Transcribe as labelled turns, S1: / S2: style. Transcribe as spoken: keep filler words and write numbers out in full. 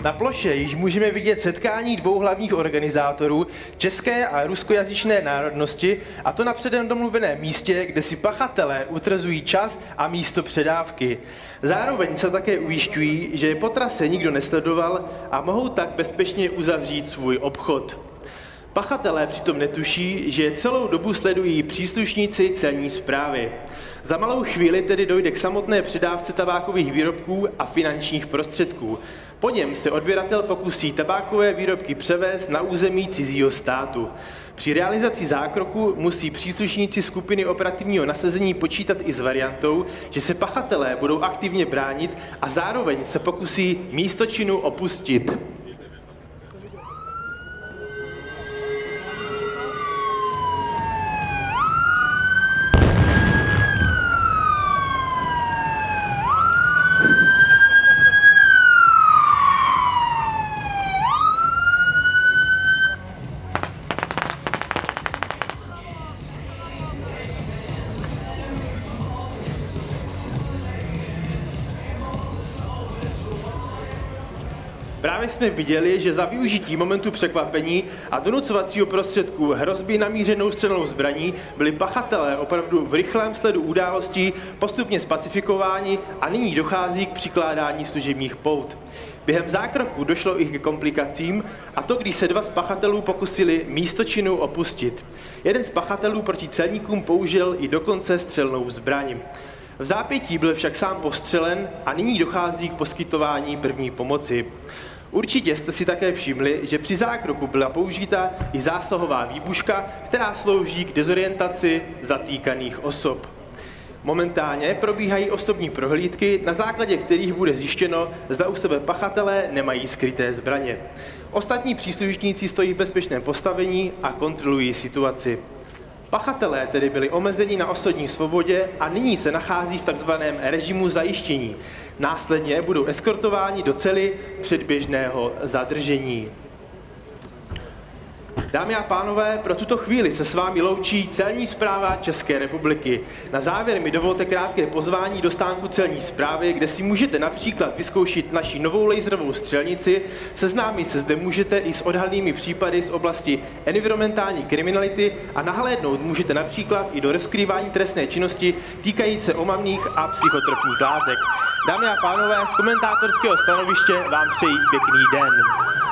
S1: Na ploše již můžeme vidět setkání dvou hlavních organizátorů české a ruskojazyčné národnosti, a to na předem domluveném místě, kde si pachatelé utvrzují čas a místo předávky. Zároveň se také ujišťují, že je po trase nikdo nesledoval a mohou tak bezpečně uzavřít svůj obchod. Pachatelé přitom netuší, že celou dobu sledují příslušníci celní správy. Za malou chvíli tedy dojde k samotné předávce tabákových výrobků a finančních prostředků. Po něm se odběratel pokusí tabákové výrobky převést na území cizího státu. Při realizaci zákroku musí příslušníci skupiny operativního nasazení počítat i s variantou, že se pachatelé budou aktivně bránit a zároveň se pokusí místo činu opustit. Právě jsme viděli, že za využití momentu překvapení a donucovacího prostředku hrozby namířenou střelnou zbraní byli pachatelé opravdu v rychlém sledu událostí postupně spacifikováni a nyní dochází k přikládání služebních pout. Během zákroku došlo i k komplikacím, a to když se dva z pachatelů pokusili místo činu opustit. Jeden z pachatelů proti celníkům použil i dokonce střelnou zbraň. V zápětí byl však sám postřelen a nyní dochází k poskytování první pomoci. Určitě jste si také všimli, že při zákroku byla použita i zásahová výbuška, která slouží k dezorientaci zatýkaných osob. Momentálně probíhají osobní prohlídky, na základě kterých bude zjištěno, zda u sebe pachatelé nemají skryté zbraně. Ostatní příslušníci stojí v bezpečném postavení a kontrolují situaci. Pachatelé tedy byli omezeni na osobní svobodě a nyní se nachází v takzvaném režimu zajištění. Následně budou eskortováni do cely předběžného zadržení. Dámy a pánové, pro tuto chvíli se s vámi loučí Celní správa České republiky. Na závěr mi dovolte krátké pozvání do stánku Celní správy, kde si můžete například vyzkoušet naši novou laserovou střelnici, seznámit se zde můžete i s odhalenými případy z oblasti environmentální kriminality a nahlédnout můžete například i do rozkrývání trestné činnosti týkající se omamných a psychotropních látek. Dámy a pánové, z komentátorského stanoviště vám přeji pěkný den.